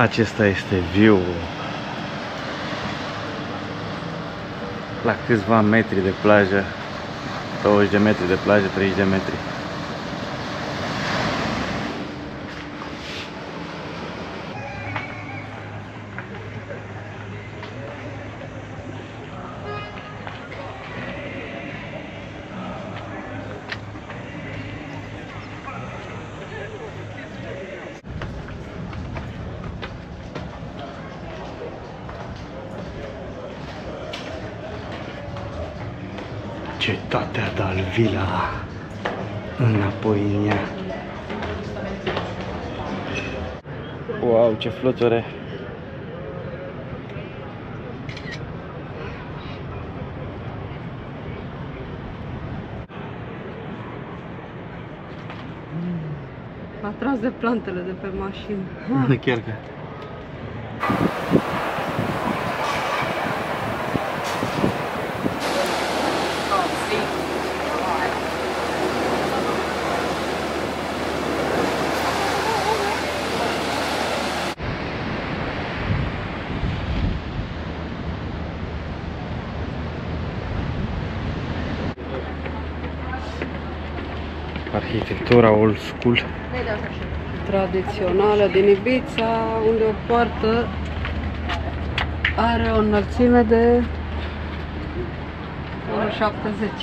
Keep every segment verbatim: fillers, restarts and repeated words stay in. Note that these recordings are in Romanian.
Acesta este view la câțiva metri de plajă, douăzeci de metri de plajă, treizeci de metri. Cetatea Dal Vila, înapoi în ea. Wow, ce fluture! A tras de plantele de pe mașină. Chiar că. Arhitectura old school. Tradițională din Ibiza, unde o poartă are o înălțime de unu șaptezeci.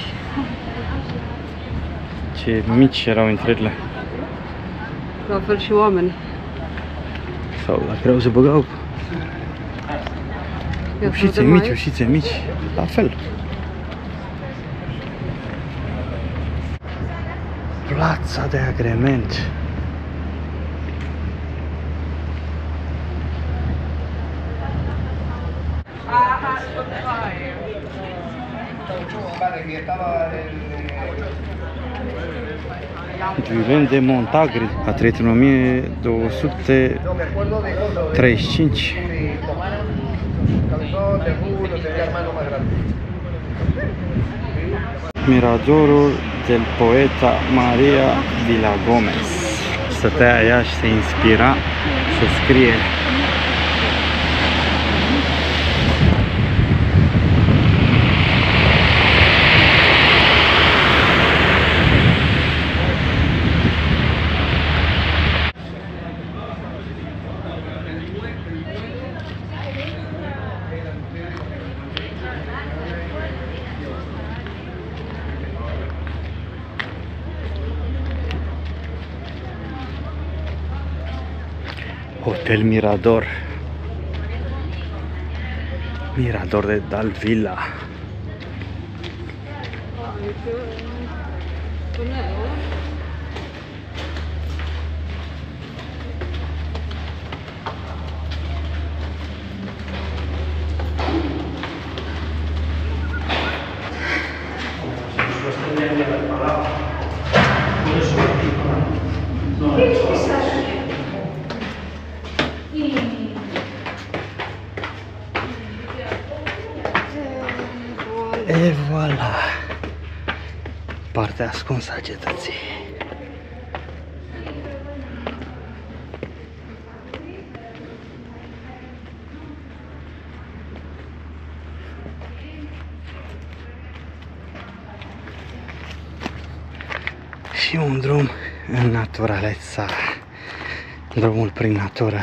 Ce mici erau intrările. La fel și oameni. Sau la greu se băgau. Ușițe mici, ușițe mici, la fel. Plața de agrement. Julen de Montagri a trăit în o mie două sute treizeci și cinci. Miradorul del poeta Maria Villagomez. Stătea ea și se inspira să scrie. Hotel Mirador. Mirador de Dal Vila. E voilà, partea ascunsă a cetății. Și un drum în naturaleța, drumul prin natură.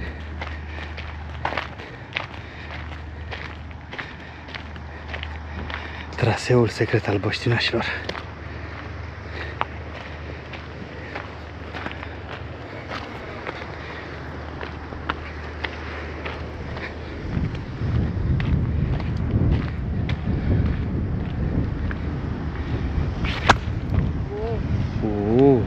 Traseul secret al băștinașilor. Uh.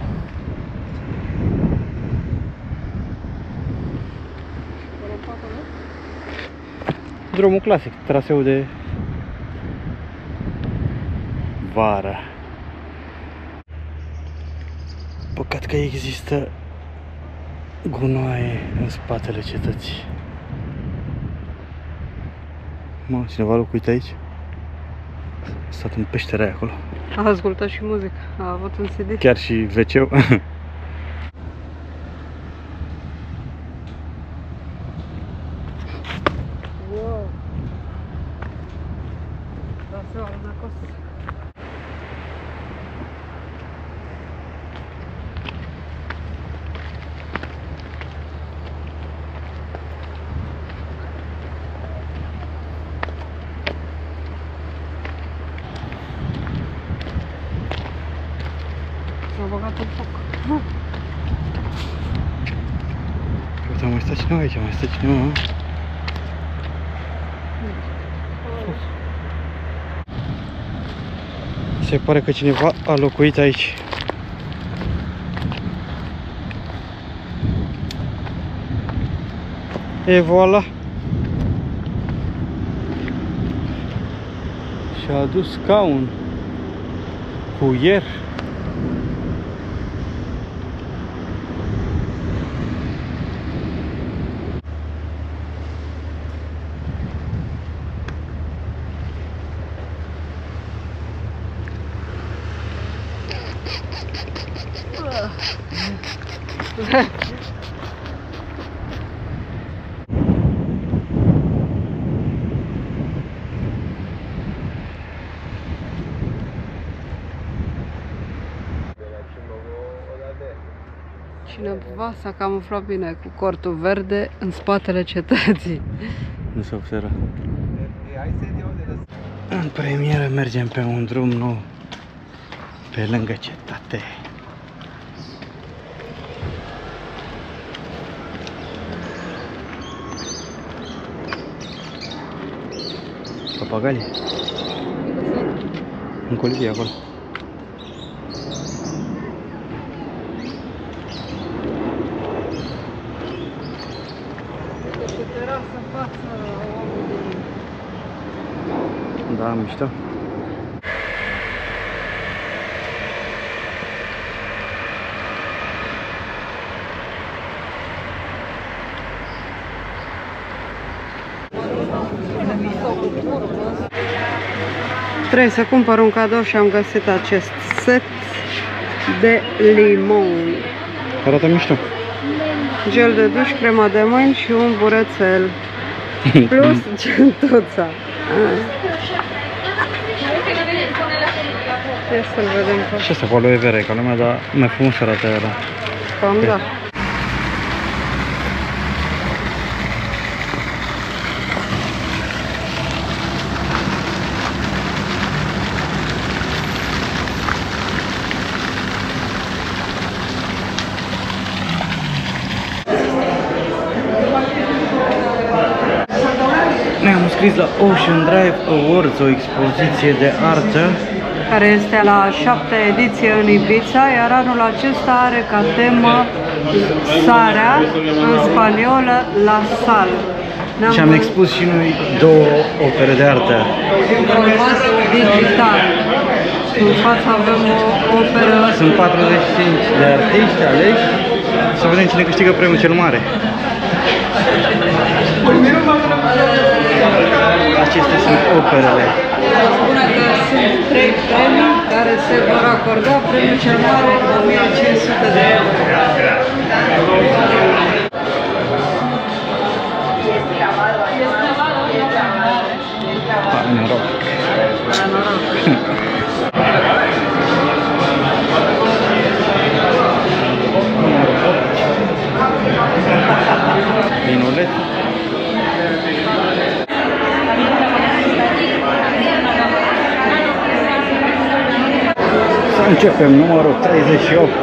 Drumul clasic, traseul de vară. Păcat că există gunoaie în spatele cetății. Mă, cineva locuit aici? A stat în peștera aia acolo. A ascultat și muzică, a avut un C D. Chiar și ve ce-ul. Wow. Da seama una cosa. S-a băgat în foc. Uite, mai stă cineva aici, mai stă cineva. Se pare că cineva a locuit aici. E voilà! Și-a adus scaun cu ier. Cineva s-a camuflat bine cu cortul verde în spatele cetății. Nu se observă. În premieră mergem pe un drum nou pe lângă cetate. Papagalii. În colivie acolo. Da, mișto. Trebuie să cumpăr un cadou și am găsit acest set de limon. Arată mișto. Gel de duș, crema de mâini și un burețel. Plus gentuța. Ia să-l vedem pe Și asta cu aloe vera e ca lumea, dar mai frumos arată ăla. cam da. Ne-am înscris la Ocean Drive Awards, o expoziție de artă care este la a șaptea ediție în Ibiza, iar anul acesta are ca temă sarea, în spaniolă, la sal. și am expus și noi două opere de artă. În format digital. În față avem o operă. Sunt patruzeci și cinci de artiști aleși. Să vedem cine câștigă premiul cel mare. Acestea sunt operele. Spune că sunt trei premii care se vor acorda. Premiul cel mare, o mie cinci sute de euro. Pa, noroc. La noroc. Vinuleț. Să începem numărul treizeci și opt.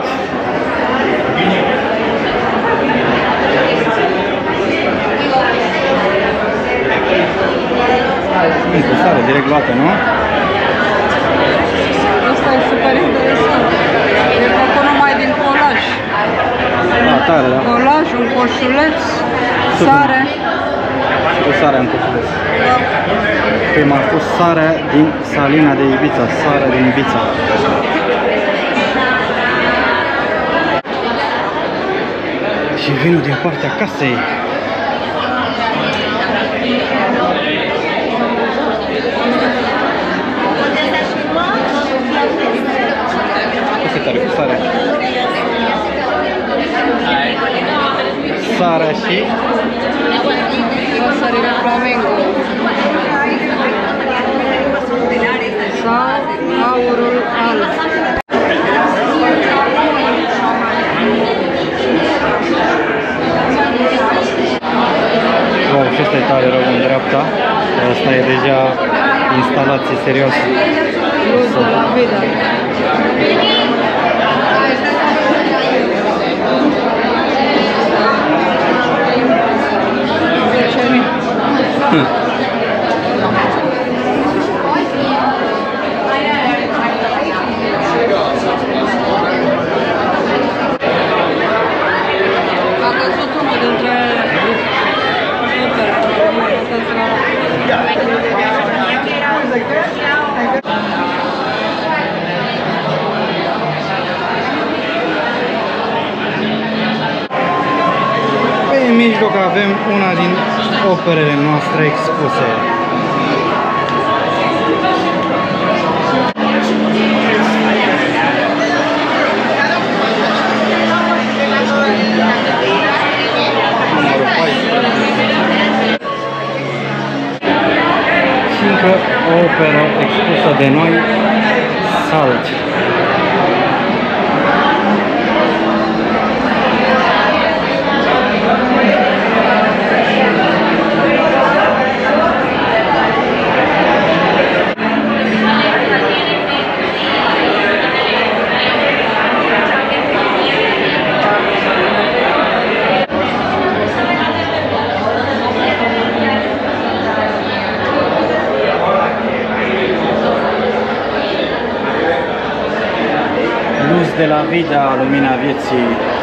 Cu sare direct luată, nu? Asta e super interesant. E făcut numai din colaj. Da, tare, da. Colaj, un coșuleț, sare. Cu sarea în coșuleț. Prima a fost sarea din Salina de Ibiza, sarea din Ibiza. Și vinul din partea casei. Asta e tare, cu sarea. Sarea și Sare de flamingo. foarte tare rău în dreapta. Asta e deja instalație serioasă. Luz de la vida. În mijloc avem una din operele noastre expuse. Și încă o operă expusă de noi, Salt. De la vida, lumina vieții.